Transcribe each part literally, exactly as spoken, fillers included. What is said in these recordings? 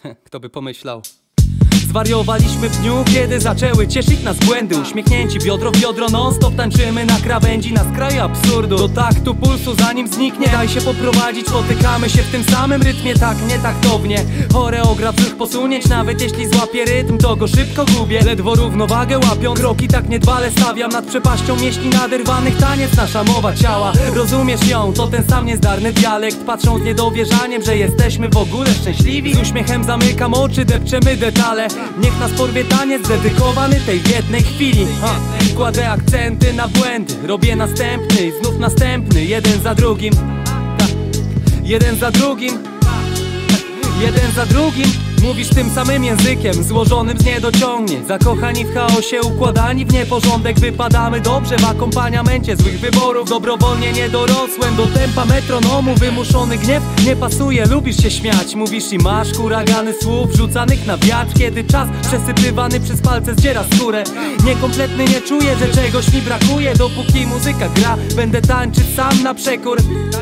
Kto by pomyślał? Zwariowaliśmy w dniu, kiedy zaczęły cieszyć nas błędy. Uśmiechnięci biodro w biodro, non stop tańczymy na krawędzi, na skraju absurdu. Do taktu pulsu zanim zniknie, daj się poprowadzić. Spotykamy się w tym samym rytmie, tak nietaktownie. Choreograf złych posunięć, nawet jeśli złapię rytm, to go szybko gubię. Ledwo równowagę łapiąc, kroki tak niedbale stawiam nad przepaścią mieści naderwanych. Taniec, nasza mowa ciała, rozumiesz ją? To ten sam niezdarny dialekt. Patrzą z niedowierzaniem, że jesteśmy w ogóle szczęśliwi. Z uśmiechem zamykam oczy, depczemy detale. Niech nas porwie taniec dedykowany tej jednej chwili. ha. Kładę akcenty na błędy, robię następny i znów następny. Jeden za drugim, ha. Jeden za drugim, ha. Jeden za drugim. Mówisz tym samym językiem, złożonym z niedociągnięć. Zakochani w chaosie, układani w nieporządek. Wypadamy dobrze w akompaniamencie złych wyborów. Dobrowolnie nie dorosłem do tempa metronomu. Wymuszony gniew nie pasuje, lubisz się śmiać. Mówisz i masz huragany słów rzucanych na wiatr, kiedy czas przesypywany przez palce zdziera skórę. Niekompletny nie czuję, że czegoś mi brakuje. Dopóki muzyka gra, będę tańczyć sam na przekór.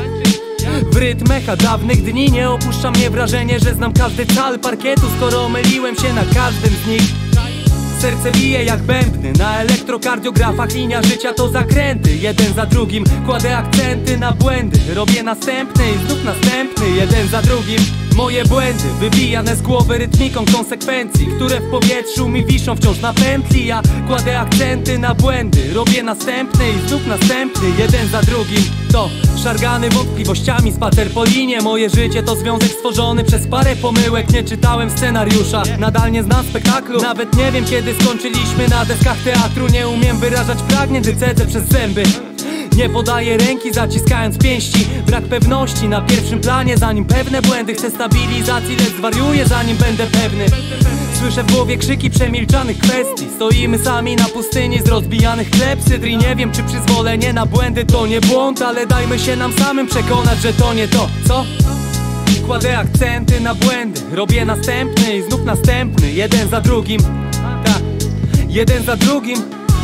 W rytmach dawnych dni nie opuszcza mnie wrażenie, że znam każdy cal parkietu, skoro myliłem się na każdym z nich. Serce bije jak bębny na elektrokardiografach. Linia życia to zakręty, jeden za drugim. Kładę akcenty na błędy, robię następny i znów następny, jeden za drugim. Moje błędy wybijane z głowy rytmiką konsekwencji, które w powietrzu mi wiszą wciąż na pętli. Ja kładę akcenty na błędy, robię następny i znów następny, jeden za drugim. To szargany wątpliwościami spacer po linie. Moje życie to związek stworzony przez parę pomyłek. Nie czytałem scenariusza, nadal nie znam spektaklu. Nawet nie wiem, kiedy skończyliśmy na deskach teatru. Nie umiem wyrażać pragnień, wycedzę przez zęby. Nie podaję ręki, zaciskając pięści. Brak pewności na pierwszym planie, zanim pewne błędy. Chcę stabilizacji, lecz zwariuję, zanim będę pewny. Słyszę w głowie krzyki przemilczanych kwestii. Stoimy sami na pustyni z rozbijanych klepsydr. I nie wiem, czy przyzwolenie na błędy to nie błąd, ale dajmy się nam samym przekonać, że to nie to. Co? Kładę akcenty na błędy, robię następny i znów następny, jeden za drugim. Tak, jeden za drugim.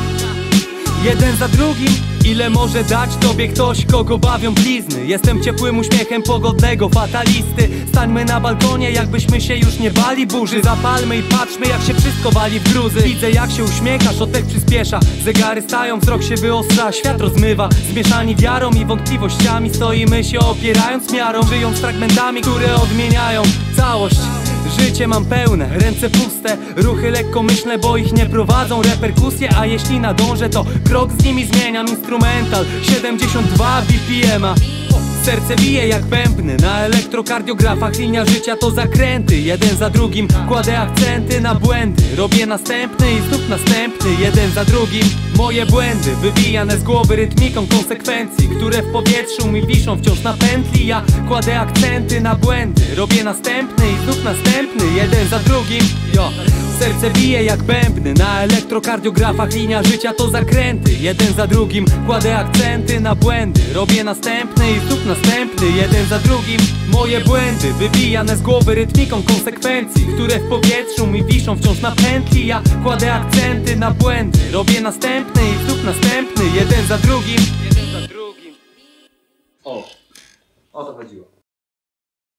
Jeden za drugim. Ile może dać tobie ktoś, kogo bawią blizny? Jestem ciepłym uśmiechem pogodnego fatalisty. Stańmy na balkonie, jakbyśmy się już nie bali burzy. Zapalmy i patrzmy, jak się wszystko wali w gruzy. Widzę, jak się uśmiechasz, oddech przyspiesza. Zegary stają, wzrok się wyostrza, świat rozmywa. Zmieszani wiarą i wątpliwościami, stoimy się opierając miarą. Żyjąc fragmentami, które odmieniają całość. Życie mam pełne, ręce puste, ruchy lekkomyślne, bo ich nie prowadzą reperkusje. A jeśli nadążę, to krok z nimi zmieniam. Instrumental siedemdziesiąt dwa B P M a. Serce bije jak bębny na elektrokardiografach. Linia życia to zakręty, jeden za drugim. Kładę akcenty na błędy, robię następny i znów następny, jeden za drugim. Moje błędy wybijane z głowy rytmiką konsekwencji, które w powietrzu mi wiszą wciąż na pętli. Ja kładę akcenty na błędy, robię następny i znów następny, jeden za drugim. Jo. Serce bije jak bębny na elektrokardiografach. Linia życia to zakręty, jeden za drugim. Kładę akcenty na błędy, robię następny i znów następny, jeden za drugim. Moje błędy wybijane z głowy rytmiką konsekwencji, które w powietrzu mi wiszą wciąż na pętli. Ja kładę akcenty na błędy, robię następny i znów następny, jeden za drugim. Jeden za drugim. O, o to chodziło.